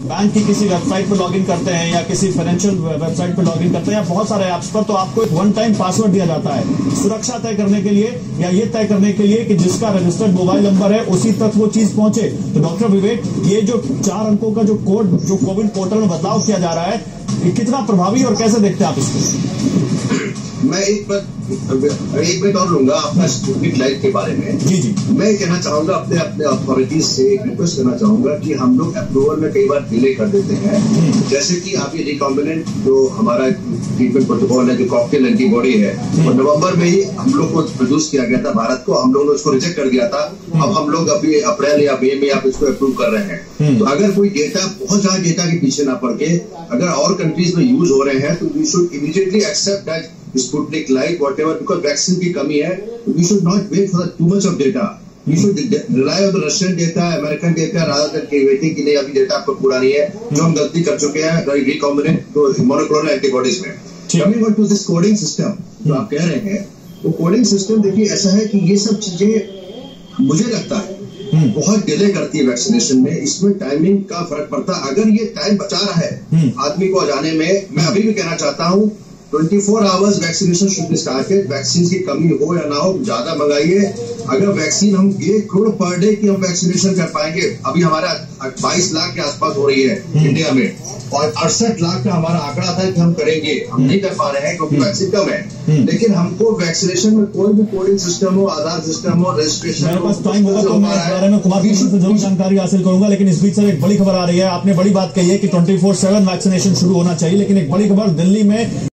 Bank की किसी website पर लॉगिन करते हैं या किसी फाइनेंशियल वेबसाइट पर लॉगिन करते हैं या बहुत सारे ऐप्स पर, तो आपको एक वन टाइम पासवर्ड दिया जाता है सुरक्षा तय करने के लिए या ये तय करने के लिए कि जिसका रजिस्टर्ड मोबाइल नंबर है उसी तक वो चीज पहुंचे। तो डॉक्टर विवेक, ये जो 4 अंकों का जो कोड जो कोविन पोर्टल में बदलाव किया जा रहा है, ये कितना प्रभावी और कैसे देखते हैं आप इसको? मैं एक मिनट और लूंगा आपका स्पुतनिक लाइव के बारे में। जी। मैं कहना चाहूंगा अपने अथॉरिटीज से एक रिक्वेस्ट करना चाहूंगा कि हम लोग अप्रूवल में कई बार डिले कर देते हैं। जैसे कि आप ये रिकॉम्बिनेंट जो हमारा ट्रीटमेंट प्रोटोकॉल है, जो कॉकटेल एंटीबॉडी है, वो नवंबर में ही हम लोग को प्रोड्यूस किया गया था भारत को, हम लोगों ने उसको रिजेक्ट कर दिया था। अब हम लोग अभी अप्रैल या मई में आप इसको अप्रूव कर रहे हैं। तो अगर कोई डेटा बहुत ज्यादा डेटा के पीछे ना पड़ के अगर और कंट्रीज में यूज हो रहे हैं तो we should immediately accept that Sputnik Light, whatever, because vaccine की कमी है। We should not wait for too much of data. We should rely on the Russian data, American data, rather than waiting कि नहीं अभी data आपको पूरा नहीं है, जो हम गलती कर चुके हैं रिकॉम्बिनेंट मोनोक्लोनल एंटीबॉडीज में। Coming on to this coding system, जो आप कह रहे हैं, वो कोडिंग सिस्टम देखिए ऐसा है कि ये सब चीजें मुझे लगता है बहुत डिले करती है वैक्सीनेशन में। इसमें टाइमिंग का फर्क पड़ता है। अगर ये टाइम बचा रहा है आदमी को जाने में, मैं अभी भी कहना चाहता हूँ 24 hours vaccination should be started. Vaccine की कमी हो या ना हो, ज्यादा मंगाइए। अगर वैक्सीन हम 1 करोड़ पर डे की हम वैक्सीनेशन कर पाएंगे, अभी हमारा 22 लाख के आसपास हो रही है इंडिया में, और 68 लाख का हमारा आंकड़ा था कि हम करेंगे, हम नहीं कर पा रहे हैं क्योंकि वैक्सीन कम है। लेकिन हमको वैक्सीनेशन में कोई भी कोडिंग सिस्टम हो, आधार सिस्टम हो, रजिस्ट्रेशन मेरे पास टाइम होगा तो मैं इस बारे में कुमार से जरूर जानकारी हासिल करूंगा। लेकिन इस बीच सर एक बड़ी खबर आ रही है। आपने बड़ी बात कही है कि 24/7 वैक्सीनेशन शुरू होना चाहिए, लेकिन एक बड़ी खबर दिल्ली में